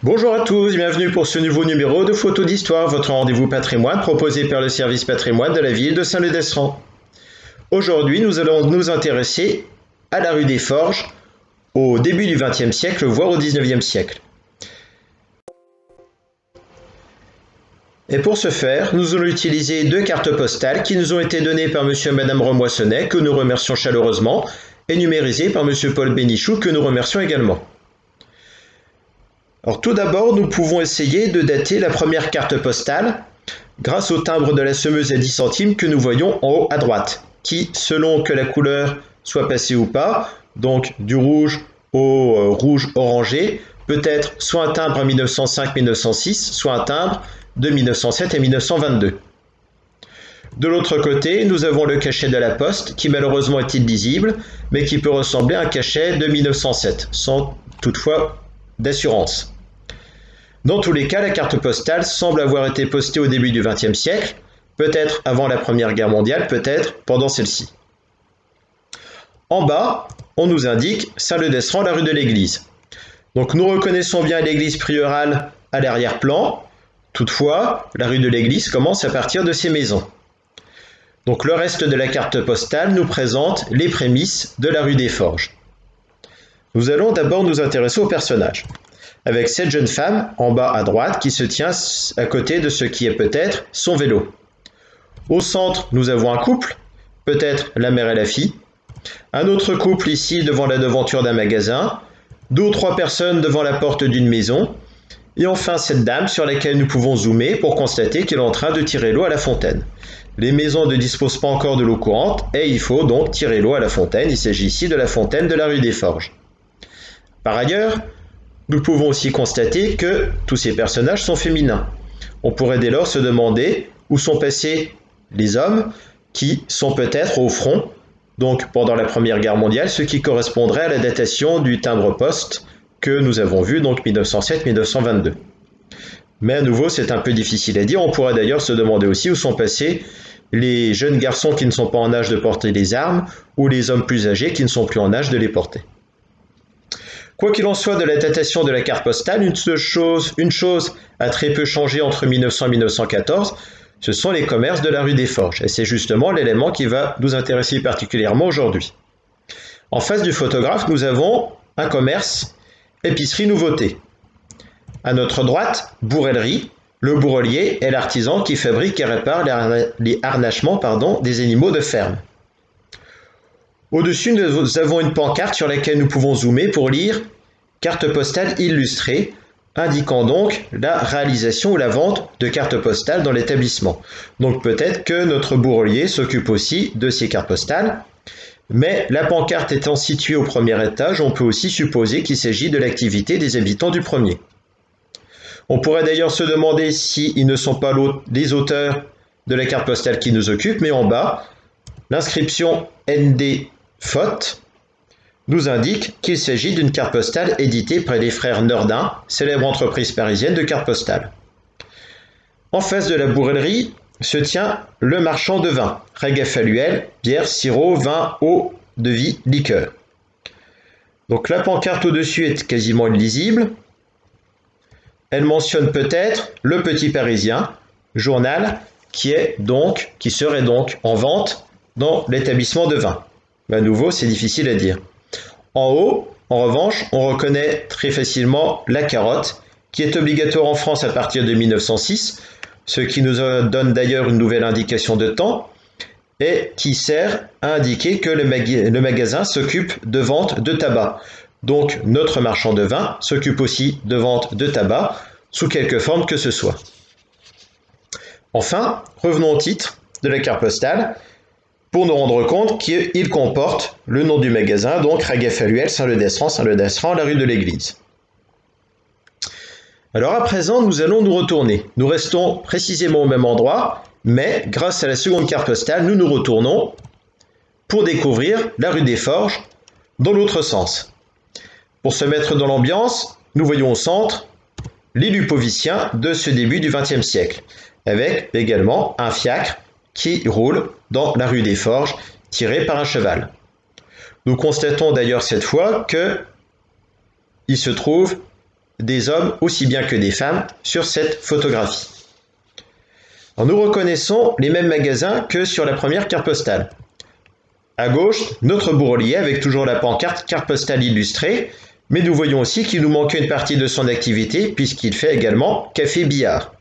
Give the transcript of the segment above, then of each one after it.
Bonjour à tous, bienvenue pour ce nouveau numéro de Photos d'Histoire, votre rendez-vous patrimoine proposé par le service patrimoine de la ville de Saint-Leu-d'Estran. Aujourd'hui, nous allons nous intéresser à la rue des Forges au début du XXe siècle, voire au XIXe siècle. Et pour ce faire, nous allons utiliser deux cartes postales qui nous ont été données par monsieur et madame Remoissonnet, que nous remercions chaleureusement, et numérisées par monsieur Paul Bénichou, que nous remercions également. Alors tout d'abord, nous pouvons essayer de dater la première carte postale grâce au timbre de la semeuse à 10 centimes que nous voyons en haut à droite, qui, selon que la couleur soit passée ou pas, donc du rouge au rouge orangé, peut être soit un timbre en 1905-1906, soit un timbre de 1907 et 1922. De l'autre côté, nous avons le cachet de la poste, qui malheureusement est illisible, mais qui peut ressembler à un cachet de 1907, sans toutefois d'assurance. Dans tous les cas, la carte postale semble avoir été postée au début du XXe siècle, peut-être avant la Première Guerre mondiale, peut-être pendant celle-ci. En bas, on nous indique Saint-Leu-d'Estran, la rue de l'église. Donc nous reconnaissons bien l'église prieurale à l'arrière-plan, toutefois, la rue de l'église commence à partir de ces maisons. Donc le reste de la carte postale nous présente les prémices de la rue des Forges. Nous allons d'abord nous intéresser aux personnages, avec cette jeune femme en bas à droite qui se tient à côté de ce qui est peut-être son vélo. Au centre, nous avons un couple, peut-être la mère et la fille, un autre couple ici devant la devanture d'un magasin, deux ou trois personnes devant la porte d'une maison, et enfin cette dame sur laquelle nous pouvons zoomer pour constater qu'elle est en train de tirer l'eau à la fontaine. Les maisons ne disposent pas encore de l'eau courante et il faut donc tirer l'eau à la fontaine. Il s'agit ici de la fontaine de la rue des Forges. Par ailleurs, nous pouvons aussi constater que tous ces personnages sont féminins. On pourrait dès lors se demander où sont passés les hommes qui sont peut-être au front, donc pendant la Première Guerre mondiale, ce qui correspondrait à la datation du timbre-poste que nous avons vu, donc 1907-1922. Mais à nouveau, c'est un peu difficile à dire. On pourrait d'ailleurs se demander aussi où sont passés les jeunes garçons qui ne sont pas en âge de porter des armes ou les hommes plus âgés qui ne sont plus en âge de les porter. Quoi qu'il en soit de la datation de la carte postale, une chose a très peu changé entre 1900 et 1914, ce sont les commerces de la rue des Forges. Et c'est justement l'élément qui va nous intéresser particulièrement aujourd'hui. En face du photographe, nous avons un commerce épicerie nouveauté. À notre droite, bourrellerie. Le bourrelier est l'artisan qui fabrique et répare les harnachements des animaux de ferme. Au-dessus, nous avons une pancarte sur laquelle nous pouvons zoomer pour lire « Carte postale illustrée », indiquant donc la réalisation ou la vente de cartes postales dans l'établissement. Donc peut-être que notre bourrelier s'occupe aussi de ces cartes postales, mais la pancarte étant située au premier étage, on peut aussi supposer qu'il s'agit de l'activité des habitants du premier. On pourrait d'ailleurs se demander s'ils ne sont pas les auteurs de la carte postale qui nous occupe, mais en bas, l'inscription ND FOT nous indique qu'il s'agit d'une carte postale éditée par les frères Nordin, célèbre entreprise parisienne de cartes postales. En face de la bourrellerie se tient le marchand de vin, Régaffaluel, bière, sirop, vin, eau de vie, liqueur. Donc la pancarte au-dessus est quasiment illisible. Elle mentionne peut-être le Petit Parisien, journal qui serait donc en vente dans l'établissement de vin. Mais à nouveau, c'est difficile à dire. En haut, en revanche, on reconnaît très facilement la carotte, qui est obligatoire en France à partir de 1906, ce qui nous donne d'ailleurs une nouvelle indication de temps, et qui sert à indiquer que le magasin s'occupe de vente de tabac. Donc notre marchand de vin s'occupe aussi de vente de tabac, sous quelque forme que ce soit. Enfin, revenons au titre de la carte postale, pour nous rendre compte qu'il comporte le nom du magasin, donc Régaffaluel, Saint-Leu-d'Estran, la rue de l'église. Alors à présent, nous allons nous retourner. Nous restons précisément au même endroit, mais grâce à la seconde carte postale, nous nous retournons pour découvrir la rue des Forges dans l'autre sens. Pour se mettre dans l'ambiance, nous voyons au centre les Lupoviciens de ce début du XXe siècle, avec également un fiacre qui roule dans la rue des Forges, tiré par un cheval. Nous constatons d'ailleurs cette fois qu'il se trouve des hommes aussi bien que des femmes sur cette photographie. Alors, nous reconnaissons les mêmes magasins que sur la première carte postale. À gauche, notre bourrelier avec toujours la pancarte carte postale illustrée, mais nous voyons aussi qu'il nous manque une partie de son activité puisqu'il fait également café-billard.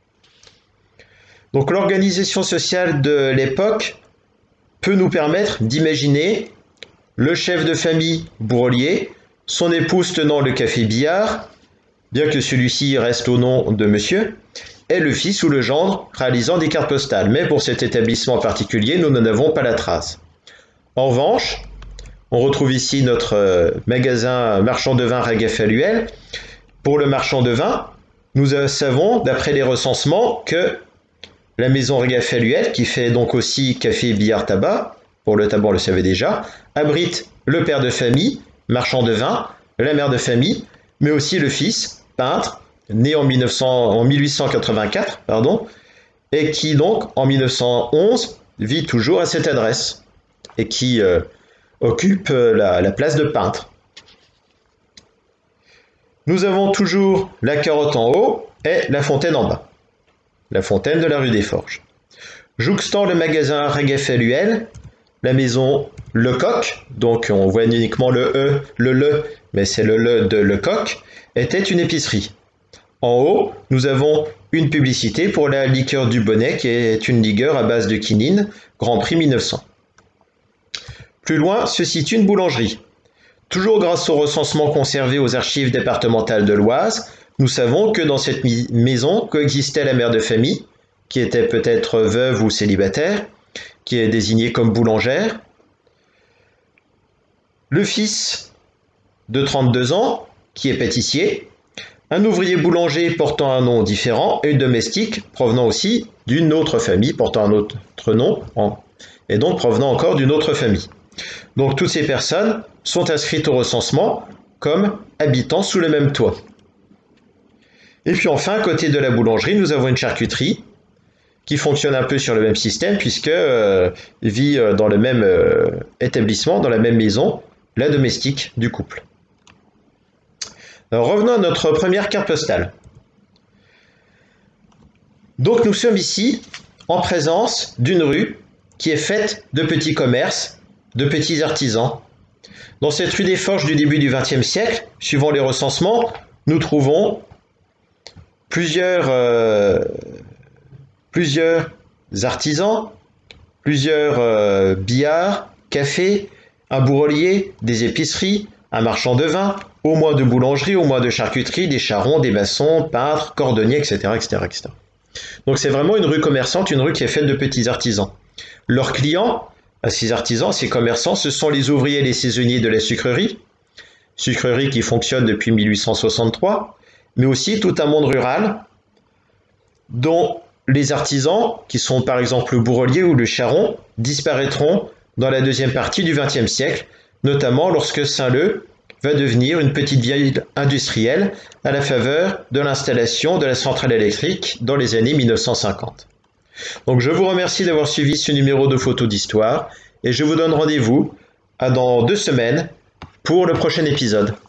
Donc l'organisation sociale de l'époque peut nous permettre d'imaginer le chef de famille bourrelier, son épouse tenant le café-billard, bien que celui-ci reste au nom de monsieur, et le fils ou le gendre réalisant des cartes postales. Mais pour cet établissement particulier, nous n'en avons pas la trace. En revanche, on retrouve ici notre magasin marchand de vin Ragaffaluel. Pour le marchand de vin, nous savons, d'après les recensements, que la maison Ragaffaluel, qui fait donc aussi café, billard, tabac, pour le tabac on le savait déjà, abrite le père de famille, marchand de vin, la mère de famille, mais aussi le fils, peintre, né en 1884, et qui donc en 1911 vit toujours à cette adresse et qui occupe la place de peintre. Nous avons toujours la carotte en haut et la fontaine en bas. La fontaine de la rue des Forges. Jouxtant le magasin Ragaffaluel, la maison Lecoq, donc on voit uniquement le le, mais c'est le de Lecoq, était une épicerie. En haut, nous avons une publicité pour la liqueur du Bonnet, qui est une liqueur à base de quinine, Grand Prix 1900. Plus loin se situe une boulangerie. Toujours grâce au recensement conservé aux archives départementales de l'Oise, nous savons que dans cette maison coexistait la mère de famille, qui était peut-être veuve ou célibataire, qui est désignée comme boulangère, le fils de 32 ans, qui est pâtissier, un ouvrier boulanger portant un nom différent et une domestique provenant aussi d'une autre famille portant un autre nom, et donc provenant encore d'une autre famille. Donc toutes ces personnes sont inscrites au recensement comme habitant sous le même toit. Et puis enfin, à côté de la boulangerie, nous avons une charcuterie qui fonctionne un peu sur le même système puisque vit dans le même établissement, dans la même maison, la domestique du couple. Alors, revenons à notre première carte postale. Donc nous sommes ici en présence d'une rue qui est faite de petits commerces, de petits artisans. Dans cette rue des Forges du début du XXe siècle, suivant les recensements, nous trouvons plusieurs artisans, plusieurs billards, cafés, un bourrelier, des épiceries, un marchand de vin, au moins de boulangerie, au moins de charcuterie, des charrons, des maçons, peintres, cordonniers, etc., etc., etc. Donc c'est vraiment une rue commerçante, une rue qui est faite de petits artisans. Leurs clients, ces artisans, ces commerçants, ce sont les ouvriers et les saisonniers de la sucrerie qui fonctionne depuis 1863, mais aussi tout un monde rural, dont les artisans, qui sont par exemple le bourrelier ou le charron, disparaîtront dans la deuxième partie du XXe siècle, notamment lorsque Saint-Leu va devenir une petite ville industrielle à la faveur de l'installation de la centrale électrique dans les années 1950. Donc je vous remercie d'avoir suivi ce numéro de Photos d'Histoire et je vous donne rendez-vous dans 2 semaines pour le prochain épisode.